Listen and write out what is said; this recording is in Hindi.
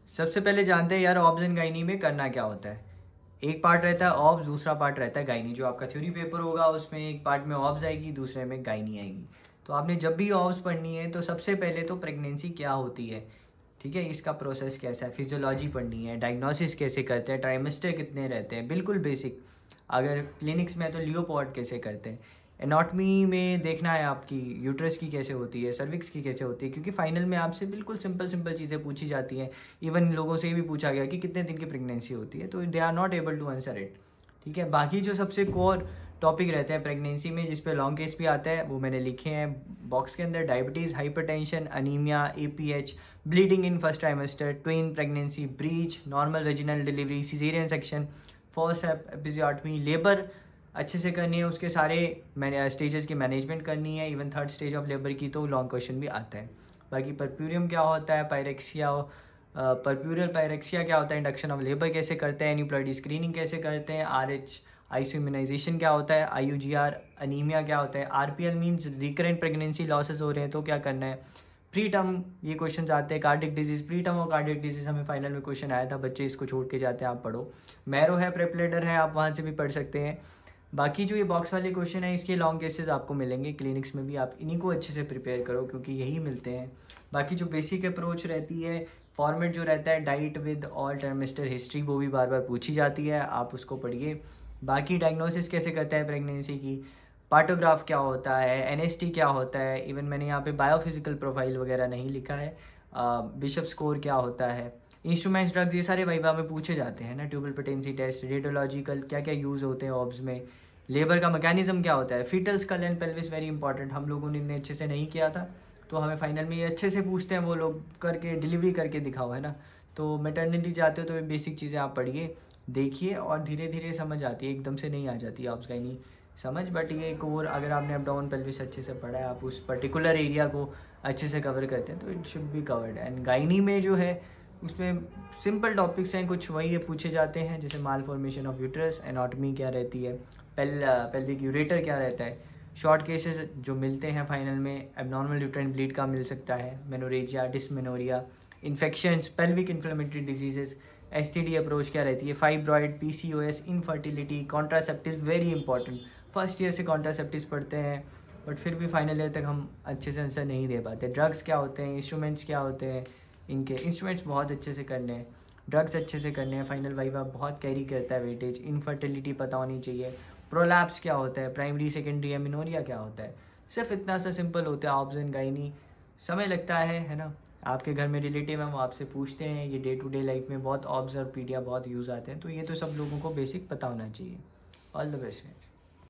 सबसे पहले जानते हैं यार ऑब्स एंड गाइनी में करना क्या होता है। एक पार्ट रहता है ऑब्स, दूसरा पार्ट रहता है गाइनी। जो आपका थ्योरी पेपर होगा उसमें एक पार्ट में ऑब्स आएगी, दूसरे में गाइनी आएगी। तो आपने जब भी ऑब्स पढ़नी है तो सबसे पहले तो प्रेगनेंसी क्या होती है, ठीक है, इसका प्रोसेस कैसा है, फिजियोलॉजी पढ़नी है, डायग्नोसिस कैसे करते हैं, ट्राइमेस्टर कितने रहते हैं, बिल्कुल बेसिक। अगर क्लिनिक्स में है तो लियोपोल्ड कैसे करते हैं। एनाटॉमी में देखना है आपकी यूट्रस की कैसे होती है, सर्विक्स की कैसे होती है, क्योंकि फाइनल में आपसे बिल्कुल सिंपल सिंपल चीज़ें पूछी जाती हैं। इवन लोगों से भी पूछा गया कि कितने दिन की प्रेगनेंसी होती है, तो they are not able to answer it. ठीक है, बाकी जो सबसे कोर टॉपिक रहते हैं प्रेगनेंसी में, जिस पे लॉन्ग केस भी आता है, वो मैंने लिखे हैं बॉक्स के अंदर। Diabetes, hypertension, anaemia, APH, bleeding in first trimester, twin pregnancy, breech, normal vaginal delivery, caesarean section, first episiotomy, labour अच्छे से करनी है, उसके सारे स्टेजेस की मैनेजमेंट करनी है, even third stage of labour की तो लॉन्ग क्वेश्चन भी आता है। बाकी परप्यूरियम क्या होता है, पायरेक्सिया, परप्यूरल पायरेक्सिया क्या होता है, इंडक्शन ऑफ लेबर कैसे करते हैं, एन्यूप्लॉइडी स्क्रीनिंग कैसे करते हैं, आरएच आईसीयू इम्यूनाइजेशन क्या होता है, आईयूजीआर अनीमिया क्या होता है, RPL means recurrent pregnancy losses हो रहे हैं तो क्या करना है, प्री टर्म ये क्वेश्चन आते हैं, कार्डिक डिजीज, प्री टर्म और कार्डिक डिजीज हमें फाइनल में क्वेश्चन आया था, बच्चे इसको छोड़ के जाते हैं, आप पढ़ो। मैरो है, प्रेपलेटर है, आप वहाँ से भी पढ़ सकते हैं। बाकी जो ये बॉक्स वाले क्वेश्चन है इसके लॉन्ग केसेस आपको मिलेंगे क्लिनिक्स में भी, आप इन्हीं को अच्छे से प्रिपेयर करो क्योंकि यही मिलते हैं। बाकी जो बेसिक अप्रोच रहती है, फॉर्मेट जो रहता है diet with all trimester history, वो भी बार बार पूछी जाती है, आप उसको पढ़िए। बाकी डायग्नोसिस कैसे करता है प्रेगनेंसी की, पार्टोग्राफ क्या होता है, एनएसटी क्या होता है, इवन मैंने यहाँ पे बायोफिजिकल प्रोफाइल वगैरह नहीं लिखा है, बिशप स्कोर क्या होता है, इंस्ट्रूमेंट्स, ड्रग्स, ये सारे वाइवा में पूछे जाते हैं ना, ट्यूबल पेटेंसी टेस्ट, रेडियोलॉजिकल क्या क्या यूज़ होते हैं ऑब्स में, लेबर का मैकेनिज्म क्या होता है, fetal skull and pelvis very important, हम लोगों ने इतने अच्छे से नहीं किया था तो हमें फाइनल में ये अच्छे से पूछते हैं वो लोग, करके डिलीवरी करके दिखाओ, है ना। तो मैटरनिटी जाते हो तो ये बेसिक चीज़ें आप पढ़िए, देखिए, और धीरे धीरे समझ आती है, एकदम से नहीं आ जाती ऑब्स का नहीं समझ। बट ये एक और अगर आपने अपडाउन पेल्विस अच्छे से पढ़ा है, आप उस पर्टिकुलर एरिया को अच्छे से कवर करते हैं तो it should be covered. And gynae में जो है उसमें सिंपल टॉपिक्स हैं कुछ, वही ये पूछे जाते हैं, जैसे malformation of uterus, anatomy क्या रहती है, पेल्विक यूरेटर क्या रहता है, शॉर्ट केसेस जो मिलते हैं फाइनल में, एबनॉर्मल यूट्राइन ब्लीड का मिल सकता है, menorrhagia, dysmenorrhoea, infections, pelvic inflammatory diseases, STD approach क्या रहती है, fibroid, PCOS, infertility, contraceptive very important. First year से कॉन्ट्रासेप्टिव पढ़ते हैं बट फिर भी फाइनल ईयर तक हम अच्छे से आंसर नहीं दे पाते। ड्रग्स क्या होते हैं, इंस्ट्रूमेंट्स क्या होते हैं, इनके इंस्ट्रूमेंट्स बहुत अच्छे से करने हैं, ड्रग्स अच्छे से करने हैं, फाइनल वाइवा बहुत कैरी करता है वेटेज, इनफर्टिलिटी पता होनी चाहिए, प्रोलैप्स क्या होता है, प्राइमरी सेकेंडरी एमिनोरिया क्या होता है, सिर्फ इतना सा सिंपल होता है ऑब्स एंड गाइनी। समय लगता है ना। आपके घर में रिलेटिव हैं वो आपसे पूछते हैं, ये डे टू डे लाइफ में बहुत ऑब्स और पीडिया बहुत यूज़ आते हैं, तो ये तो सब लोगों को बेसिक पता होना चाहिए। All the best friends.